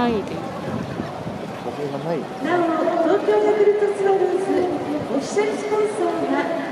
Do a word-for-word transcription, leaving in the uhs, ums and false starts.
ないです。 風がない。 なお、東京ヤクルトスワローズオフィシャルスポンサーが